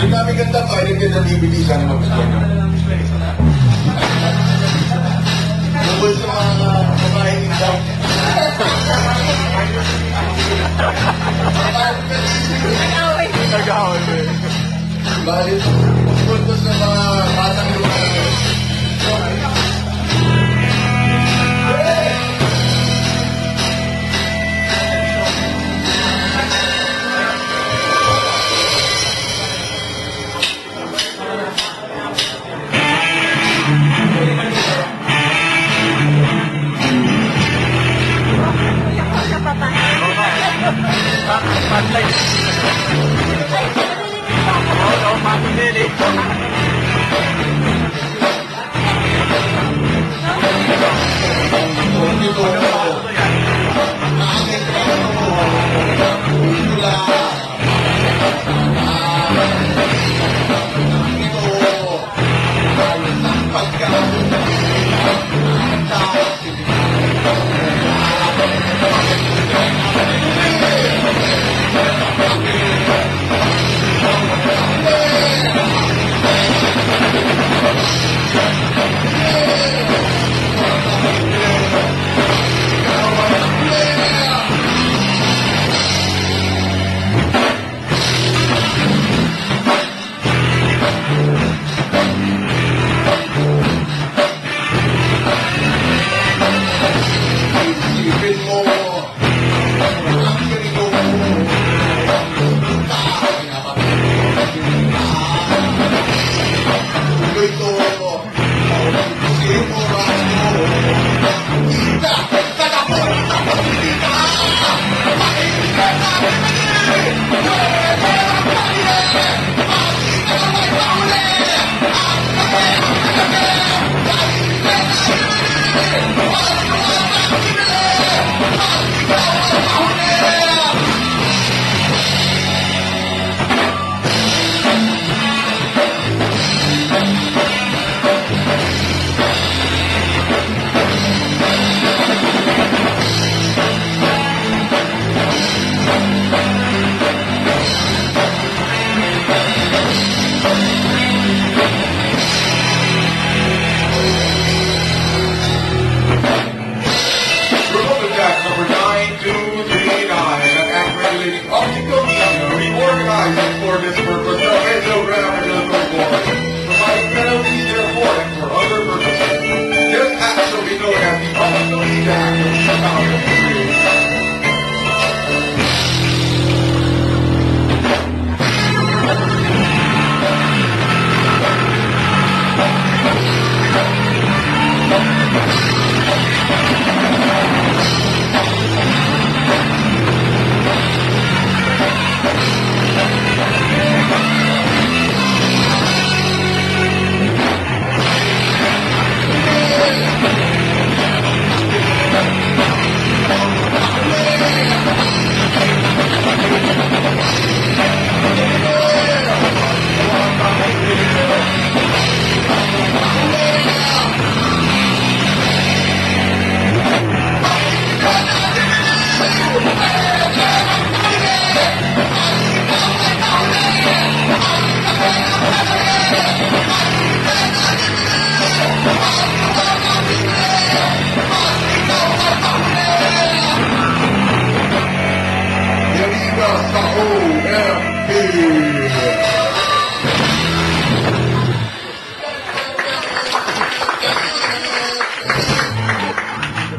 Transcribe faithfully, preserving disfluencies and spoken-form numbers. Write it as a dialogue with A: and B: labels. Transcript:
A: Yung kami ganda pa, yung ganda D V D sana mag-gusto nyo. Nabol sa mga babaeng isang.
B: Nag-away mo eh.
A: Balik, puntos sa mga batang lumayan.
B: Spotlight. Oo, oo, matundin eh.
A: For this purpose, no head, no ground, and no board. Providing penalties, therefore, and for other purposes. This act shall be known as the Public Act of two thousand three. Oh!